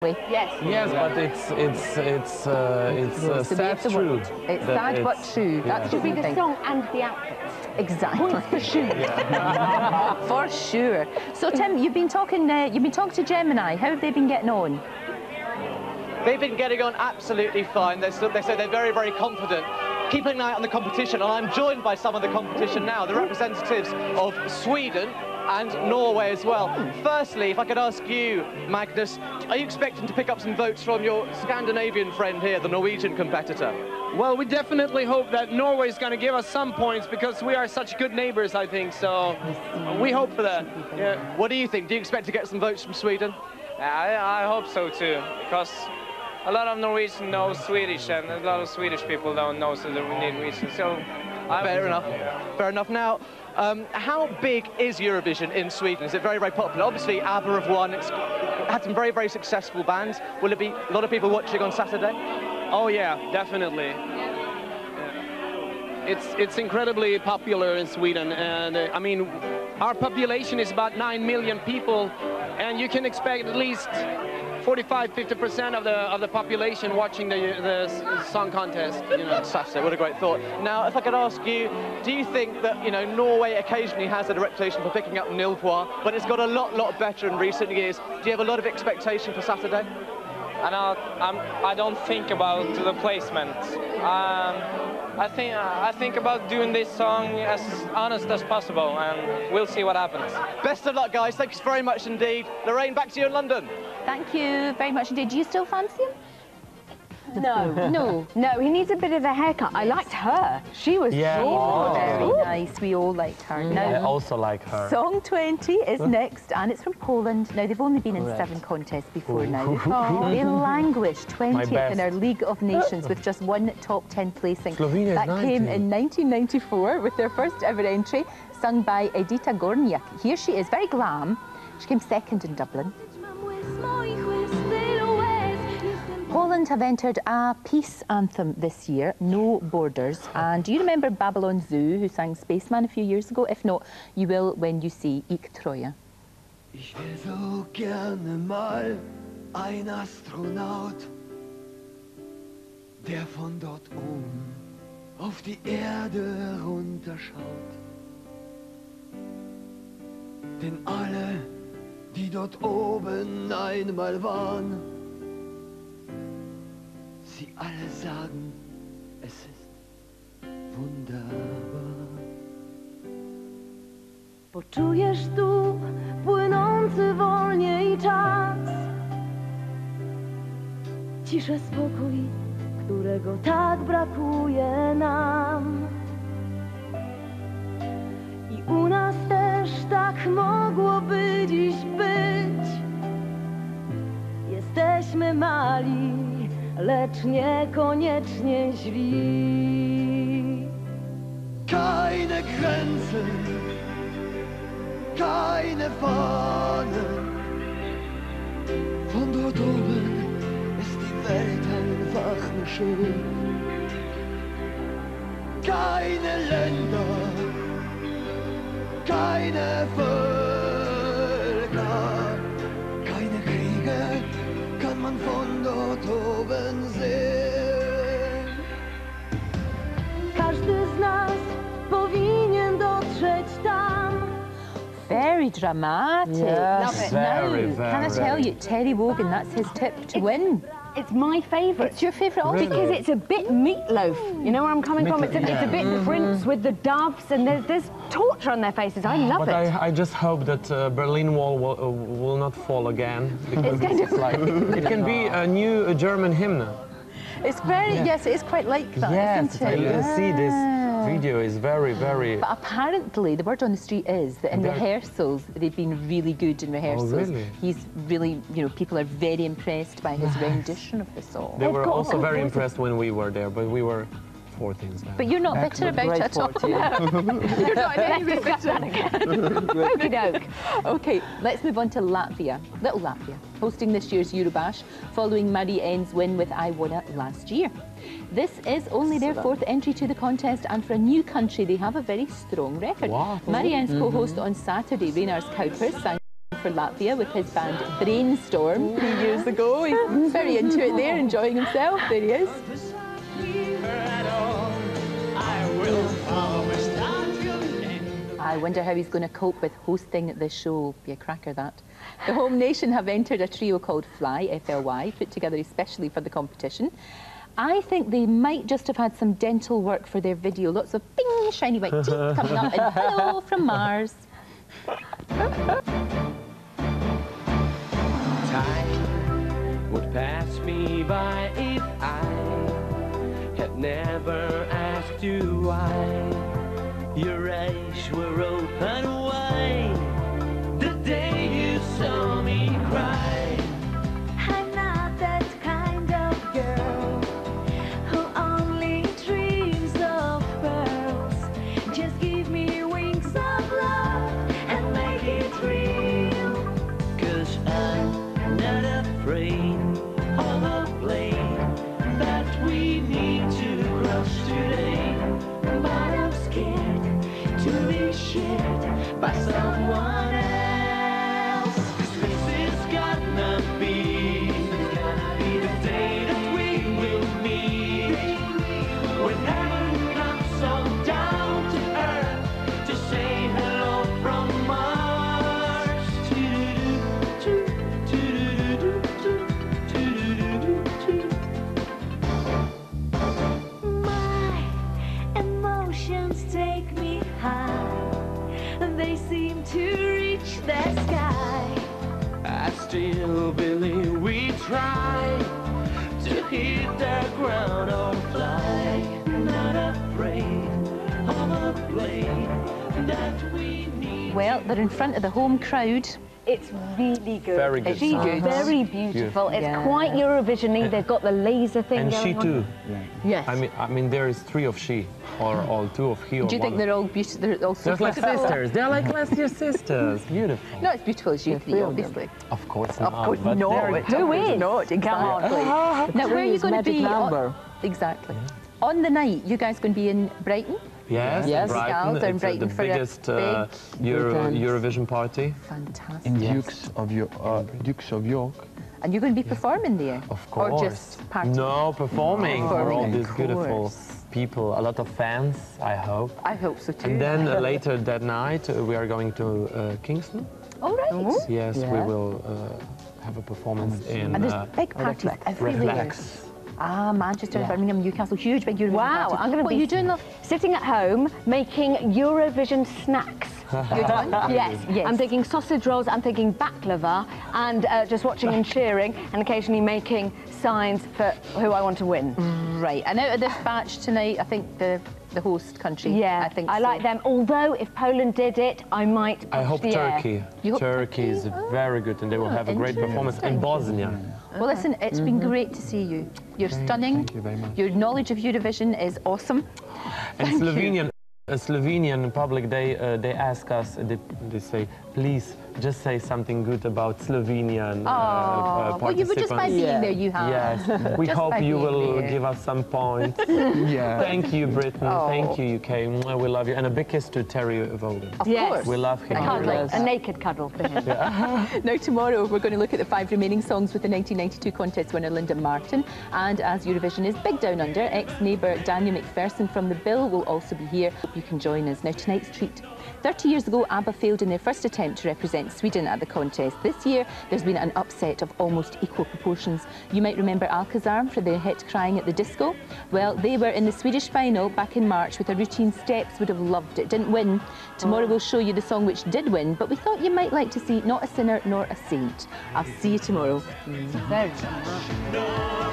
Yes. Yes, but it's sad true. It's sad but true. Yeah. That should be the song and the outfit. Exactly. For sure. Yeah. For sure. So Tim, you've been talking to Gemini. How have they been getting on? They've been getting on absolutely fine. They say they're very, very confident. Keeping an eye on the competition, and I'm joined by some of the competition now, the representatives of Sweden and Norway as well. Firstly, if I could ask you, Magnus, are you expecting to pick up some votes from your Scandinavian friend here, the Norwegian competitor? Well, we definitely hope that Norway is going to give us some points because we are such good neighbors, I think, so we hope for that. Yeah. What do you think? Do you expect to get some votes from Sweden? I hope so too, because a lot of Norwegians know Swedish and a lot of Swedish people don't know Norwegian, so... Fair enough. Fair enough. Now, how big is Eurovision in Sweden? Is it very, very popular? Obviously, ABBA have won. It's had some very, very successful bands. Will it be a lot of people watching on Saturday? Oh yeah, definitely. Yeah. It's incredibly popular in Sweden, and I mean, our population is about 9 million people, and you can expect at least 45–50% of the population watching the song contest. You know. Fantastic, what a great thought. Now, if I could ask you, do you think that, you know, Norway occasionally has a reputation for picking up nil points, but it's got a lot better in recent years? Do you have a lot of expectation for Saturday? I don't think about the placement. I think about doing this song as honest as possible, and we'll see what happens. Best of luck, guys. Thanks very much indeed. Lorraine, back to you in London. Thank you very much indeed. Do you still fancy him? No, he needs a bit of a haircut. I liked her. She was very nice. We all liked her. Now, I also like her. Song 20 is next, and it's from Poland. Now, they've only been in 7 contests before now. They languished 20th in our League of Nations with just 1 top 10 placing. Slovenia that came in 1994 with their first ever entry, sung by Edyta Górniak. Here she is, very glam. She came 2nd in Dublin. Poland have entered a peace anthem this year, No Borders. And do you remember Babylon Zoo, who sang Spaceman a few years ago? If not, you will when you see Ich Treue. Ich wär so gerne mal ein Astronaut, der von dort oben auf die Erde runterschaut. Denn alle, die dort oben einmal waren, sie alle sagen, es ist wunderbar. Poczujesz tu płynący wolniej czas, ciszę, spokój, którego tak brakuje nam. I u nas też tak mogłoby dziś być. Jesteśmy mali, lecz niekoniecznie źli. Keine Grenzen, keine Fahnen. Von dort oben ist die Welt einfach nur schön. Keine Länder, keine Völker, keine Kriege kann man von dort oben sehen. Każdy z nas powinien dotrzeć tam. Very dramatic. Yes. Love it. Very, Now, very, can I tell you, Terry Wogan, that's his tip to win. It's my favourite. It's your favourite also? Because it's a bit meatloaf. You know where I'm coming from? It's a bit Prince with the doves, and there's torture on their faces. I love it. I just hope that Berlin Wall will not fall again. Because it's like, it can be a new German hymn. It's very, yes, it is quite like that, yes, isn't it? You can see this video is very... But apparently, the word on the street is that in rehearsals, they've been really good in rehearsals. Oh, really? He's really, you know, people are very impressed by his rendition of the song. They were also very impressed when we were there, but we were 14s now. But you're not bitter about it at all. You're not in any way bitter. Okie doke. Okay, let's move on to Latvia. Little Latvia, hosting this year's Eurobash, following Marie N's win with I Wanna last year. This is only their 4th entry to the contest, and for a new country, they have a very strong record. Marie N's co-host on Saturday, Rainars Kuipers, sang for Latvia with his band Brainstorm 3 years ago. He's very into it there, enjoying himself. There he is. I wonder how he's going to cope with hosting the show. Be a cracker, that. The home nation have entered a trio called Fly, F-L-Y, put together especially for the competition. I think they might just have had some dental work for their video. Lots of bing, shiny white teeth coming up and hello from Mars. Time would pass me by if I had never asked you why. Your eyes were open wide the day you saw me cry. I'm not that kind of girl who only dreams of pearls. Just give me wings of love and make it real. 'Cause I'm not afraid of a plane that we need to cross today, but I'm scared to be shared by someone else. 'Cause this is gonna be the day that we will meet, when heaven comes on down to earth to say hello from Mars. My emotions take me high. They seem to reach the sky. I still believe we try to hit the ground or fly. Not afraid of a plane that we need. Well, they're in front of the home crowd. It's really good. Very good. It's very beautiful. It's quite Eurovision-y. They've got the laser thing And going she on. too. Yes. I mean, there is 3 of she, or all 2 of he. Or Do you think one. they're all beautiful? They're all so They're like beautiful? sisters. They're like lesbian sisters. Beautiful. Not as beautiful as you three, obviously. Of course not. Of course but not. they're- Who is? Not, exactly. Now, where are you going to be? Exactly. On the night, you guys going to be in Brighton? Yes, Yes. Brighton. Gals are in It's Brighton the for a biggest big Eurovision party. Fantastic. In Dukes of York. And you're going to be performing there? Of course. Or just partying? No, performing for all Performing, these of beautiful course. people. A lot of fans, I hope. I hope so too. And then later that night, we are going to Kingston. All right. Yes, we Yeah. will have a performance in And there's big parties everywhere. Reflex. Ah, Manchester, Birmingham, Newcastle, huge big Eurovision Wow, parties. I'm going to What be are you doing, love? sitting at home making Eurovision snacks. Good one? Yes, Yes. I'm thinking sausage rolls, I'm thinking baklava, and just watching and cheering, and occasionally making signs for who I want to win. Right, and out of this batch tonight, I think the host country. Yeah, I think I so. like them. Although if Poland did it, I might. I push hope the air. Turkey. You hope Turkey is very good, and they will have a great performance. And Bosnia. Well, listen, it's been great to see you. You're stunning. Thank you very much. Your knowledge of Eurovision is awesome. And Slovenian public, they ask us, they say, please just say something good about Slovenian Well, you were just by participants. being there, you have. Yes, we Just hope by you being will there. give us some points. Yeah. Thank you, Britain. Oh. Thank you, UK. Mwah, we love you. And a big kiss to Terry Voden. Of Yes. course. We love him. Cuddle, a naked cuddle for him. Now, tomorrow, we're going to look at the 5 remaining songs with the 1992 contest winner, Linda Martin. And as Eurovision is big down under, ex-neighbour Daniel McPherson from The Bill will also be here. Hope you can join us. Now, tonight's treat. 30 years ago, ABBA failed in their first attempt to represent Sweden at the contest. This year, there's been an upset of almost equal proportions. You might remember Alcazar for their hit Crying at the Disco. Well, they were in the Swedish final back in March with a routine Steps would have loved it. Didn't win. Tomorrow we'll show you the song which did win, but we thought you might like to see Not a Sinner Nor a Saint. I'll see you tomorrow. Very much.